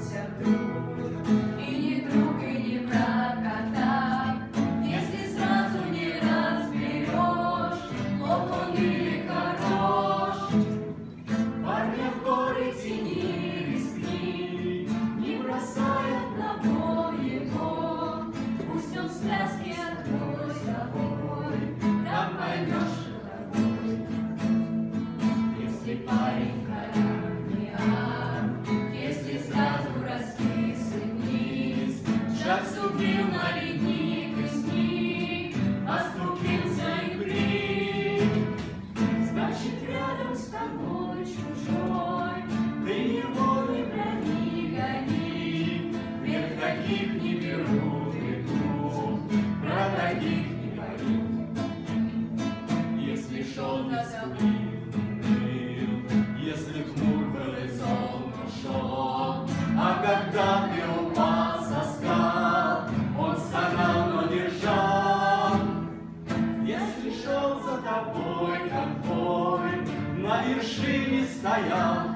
вернулся вдруг. И не друг, и не брат, а так, если сразу не разберешь, плох он или хорош. Парня в горы тени рискни, не бросай одного его, пусть он в связке одной с тобой, там поймешь, дорогой. Если парень если сразу раскисы вниз, шаг ступил на ледник и сник, оступился и крик. Значит, рядом с тобой чужой, ты его не брони, гони. Вверх таких не берут иду, про таких не говорю. Если шел за тобой, если хмур был и сон ушел, а когда ты упал со скал, он стонал, но держал. Если шел за тобой конвой, на вершине стоял,